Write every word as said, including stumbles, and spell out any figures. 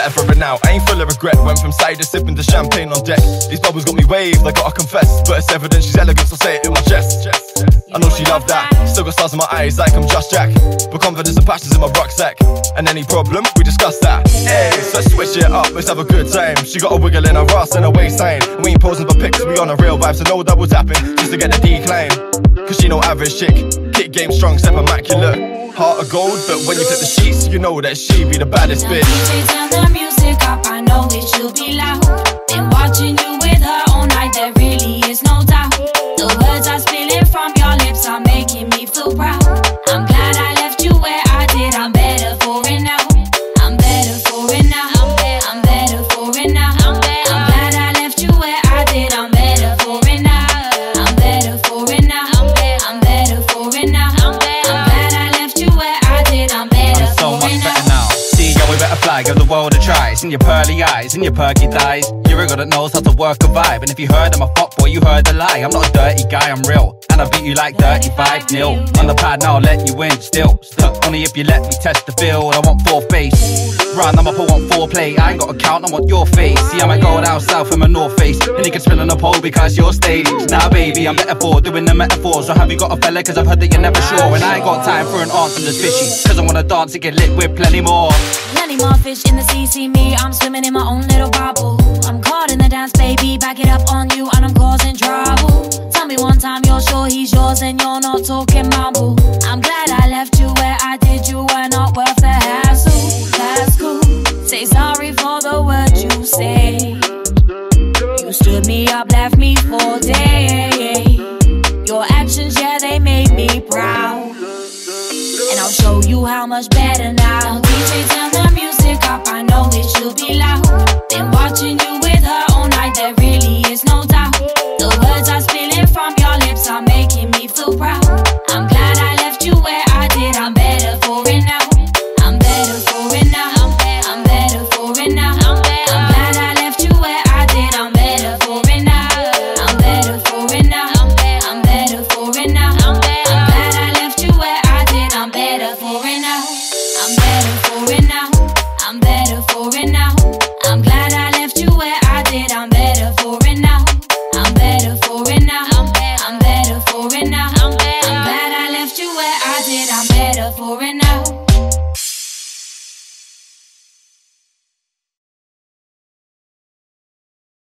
better for it now. I ain't full of regret. Went from cider sipping to champagne on deck. These bubbles got me waved, I gotta confess. But it's evident she's elegant, so say it in my chest. I know she loved that. Still got stars in my eyes like I'm Just Jack. But confidence and passion's in my rucksack. And any problem, we discuss that. Hey, so switch it up, let's have a good time. She got a wiggle in her ass and a waistline. We ain't posing for pics, we on a real vibe. So no double tapping, just to get the decline. Cause she no average chick. Kick game strong, step immaculate. Heart of gold, but when you flip the sheets, you know that she be the baddest bitch. D J, turn the music up, I know it should be loud. Been watching you with her all night, there really is no doubt. The words are spilling from your lips are making me feel proud. I'm glad I left you where I did, I'm better for it now. I'm better for it now. I'm better for it now. I'm glad I left you where I did, I'm better for it now. I'm better for it now. I'm better for it now. I'm glad I left you where I did, I'm better so for much it now. better now. See, yo, we better fly, give the world a try. It's in your pearly eyes, in your perky thighs. You're a girl that knows how to work a vibe. And if you heard I'm a fuck boy, you heard a lie. I'm not a dirty guy, I'm real. And I beat you like thirty-five nil. On the pad now, I'll let you win still. Stuck only if you let me test the field. I want fourth base. Run, I'm up, I want foreplay. I ain't got a count, I want your face. See, I might go down south in my north face. And you can spin on the pole because you're stage. Now, baby, I'm better for doing the metaphors. So have you got a fella? Cause I've heard that you're never sure. And I ain't got time for an answer that's fishy. Cause I wanna dance and get lit with plenty more. Plenty more fish in the sea, see me, I'm swimming in my own little bubble. I'm caught in the dance, baby, back it up on you and I'm causing trouble. Tell me one time you're sure he's yours and you're not talking mumble. I'm glad I left you where I did, you were not worth the hassle. That's cool, say sorry for the words you say. You stood me up, left me for days. Your actions, yeah, they made me proud. And I'll show you how much better now. D J, turn the music up, I know it should be loud. Been watching you with her all night, there really is no doubt. The words are spilling from your lips are making me feel proud. I'm glad I left you where I did, I'm better for it now. I'm better for it now. I'm better for it now. I'm glad I left you where I did, I'm better for it now. I'm better for it now. I'm better for it now. I'm glad I left you where I did, I'm better for it now. I'm better for it now. I'm better for it now. I'm glad I left you where I did, I'm better for it now. I'm better for it now. I'm better for it now. I'm glad I left you where I did, I'm better for it now.